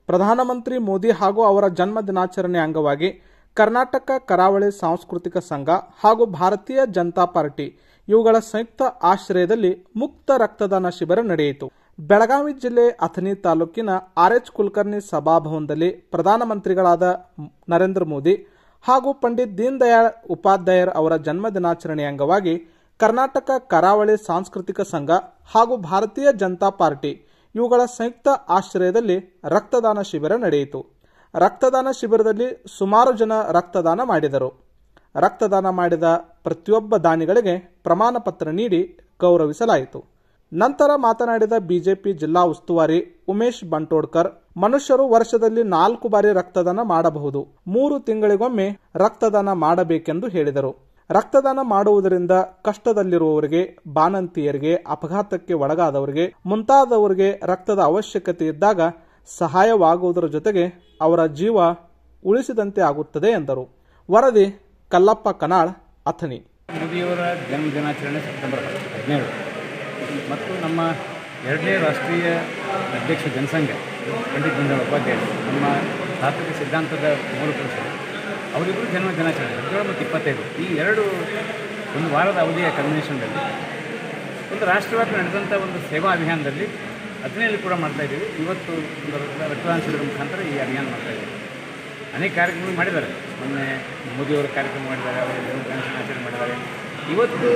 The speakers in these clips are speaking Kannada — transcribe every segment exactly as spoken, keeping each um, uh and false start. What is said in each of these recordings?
ಪ್ರಧಾನಮಂತ್ರಿ ಮೋದಿ ಹಾಗೂ ಅವರ ಜನ್ಮ ದಿನಾಚರಣೆ ಅಂಗವಾಗಿ ಕರ್ನಾಟಕ ಕರಾವಳಿ ಸಾಂಸ್ಕೃತಿಕ ಸಂಘ ಹಾಗೂ ಭಾರತೀಯ ಜನತಾ ಪಾರ್ಟಿ ಇವುಗಳ ಸಂಯುಕ್ತ ಆಶ್ರಯದಲ್ಲಿ ಮುಕ್ತ ರಕ್ತದಾನ ಶಿಬಿರ ನಡೆಯಿತು. ಬೆಳಗಾವಿ ಜಿಲ್ಲೆ ಅಥಣಿ ತಾಲೂಕಿನ ಆರ್ ಎಚ್ ಕುಲಕರ್ಣಿ ಸಭಾಭವನದಲ್ಲಿ ಪ್ರಧಾನಮಂತ್ರಿಗಳಾದ ನರೇಂದ್ರ ಮೋದಿ ಹಾಗೂ ಪಂಡಿತ್ ದೀನ್ ದಯಾಳ್ ಉಪಾಧ್ಯಾಯರ್ ಅವರ ಜನ್ಮ ದಿನಾಚರಣೆ ಅಂಗವಾಗಿ ಕರ್ನಾಟಕ ಕರಾವಳಿ ಸಾಂಸ್ಕೃತಿಕ ಸಂಘ ಹಾಗೂ ಭಾರತೀಯ ಜನತಾ ಪಾರ್ಟಿ ಇವುಗಳ ಸಂಯುಕ್ತ ಆಶ್ರಯದಲ್ಲಿ ರಕ್ತದಾನ ಶಿಬಿರ ನಡೆಯಿತು. ರಕ್ತದಾನ ಶಿಬಿರದಲ್ಲಿ ಸುಮಾರು ಜನ ರಕ್ತದಾನ ಮಾಡಿದರು. ರಕ್ತದಾನ ಮಾಡಿದ ಪ್ರತಿಯೊಬ್ಬ ದಾನಿಗಳಿಗೆ ಪ್ರಮಾಣ ಪತ್ರ ನೀಡಿ ಗೌರವಿಸಲಾಯಿತು. ನಂತರ ಮಾತನಾಡಿದ ಬಿಜೆಪಿ ಜಿಲ್ಲಾ ಉಸ್ತುವಾರಿ ಉಮೇಶ್ ಬಂಟೋಡ್ಕರ್, ಮನುಷ್ಯರು ವರ್ಷದಲ್ಲಿ ನಾಲ್ಕು ಬಾರಿ ರಕ್ತದಾನ ಮಾಡಬಹುದು, ಮೂರು ತಿಂಗಳಿಗೊಮ್ಮೆ ರಕ್ತದಾನ ಮಾಡಬೇಕೆಂದು ಹೇಳಿದರು. ರಕ್ತದಾನ ಮಾಡುವುದರಿಂದ ಕಷ್ಟದಲ್ಲಿರುವವರಿಗೆ, ಬಾಣಂತಿಯರಿಗೆ, ಅಪಘಾತಕ್ಕೆ ಒಳಗಾದವರಿಗೆ ಮುಂತಾದವರಿಗೆ ರಕ್ತದ ಅವಶ್ಯಕತೆ ಇದ್ದಾಗ ಸಹಾಯವಾಗುವುದರ ಜೊತೆಗೆ ಅವರ ಜೀವ ಉಳಿಸಿದಂತೆ ಆಗುತ್ತದೆ ಎಂದರು. ವರದಿ ಕಲ್ಲಪ್ಪ ಕನಾಳ್, ಅಥಣಿ. ಮೋದಿಯವರ ಜನ್ಮ ದಿನಾಚರಣೆ ಸೆಪ್ಟೆಂಬರ್ ಹದಿನೇಳು ಮತ್ತು ನಮ್ಮ ಎರಡನೇ ರಾಷ್ಟ್ರೀಯ ಅಧ್ಯಕ್ಷ ಜನಸಂಘ ಪಂಡಿತ್ ದೀನ್ ದಯಾಳ್ ಉಪಾಧ್ಯಾಯರು, ನಮ್ಮ ತಾತ್ವಿಕ ಸಿದ್ಧಾಂತದ ಮೂಲಪುರುಷರು, ಅವರಿಬ್ಬರು ಜನ್ಮ ದಿನಾಚರಣೆ ಹದಿನೇಳು ಮತ್ತು ಇಪ್ಪತ್ತೈದು ಈ ಎರಡು ಒಂದು ವಾರದ ಅವಧಿಯ ಕನ್ವೆನ್ಷನ್ನಲ್ಲಿ ಒಂದು ರಾಷ್ಟ್ರವ್ಯಾಪಿ ನಡೆದಂಥ ಒಂದು ಸೇವಾ ಅಭಿಯಾನದಲ್ಲಿ ಅಥಣಿಯಲ್ಲಿ ಕೂಡ ಮಾಡ್ತಾಯಿದ್ದೀವಿ. ಇವತ್ತು ಒಂದು ರಕ್ತದಾನ ಶಿಬಿರ ಮುಖಾಂತರ ಈ ಅಭಿಯಾನ ಮಾಡ್ತಾಯಿದ್ದೀವಿ. ಅನೇಕ ಕಾರ್ಯಕ್ರಮಗಳು ಮಾಡಿದ್ದಾರೆ. ಮೊನ್ನೆ ಮೋದಿಯವರ ಕಾರ್ಯಕ್ರಮ ಮಾಡಿದ್ದಾರೆ, ಅವರ ಜನ್ಮ ದಿನಾಚರಣೆ ಮಾಡಿದ್ದಾರೆ. ಇವತ್ತು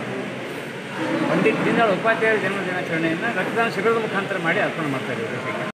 ಪಂಡಿತ್ ದೀನ್ ದಯಾಳ್ ಉಪಾಧ್ಯಾಯರ ಜನ್ಮ ದಿನಾಚರಣೆಯನ್ನು ರಕ್ತದಾನ ಶಿಬಿರದ ಮುಖಾಂತರ ಮಾಡಿ ಅರ್ಪಣೆ ಮಾಡ್ತಾಯಿದ್ದೀವಿ.